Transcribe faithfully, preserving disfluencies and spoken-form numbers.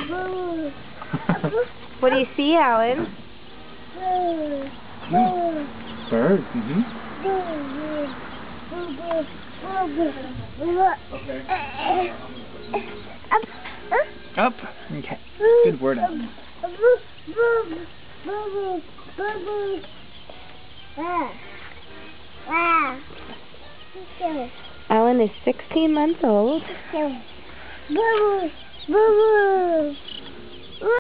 What do you see, Alan? Bird. Mm-hmm. Okay. Up. Okay. Good word, Alan. Alan is sixteen months old.